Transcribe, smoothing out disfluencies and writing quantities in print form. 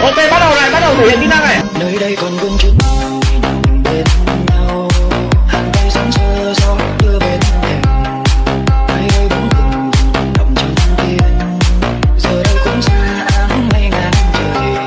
Ok, bắt đầu này, bắt đầu thể hiện kỹ năng này. Nơi đây còn vương chứng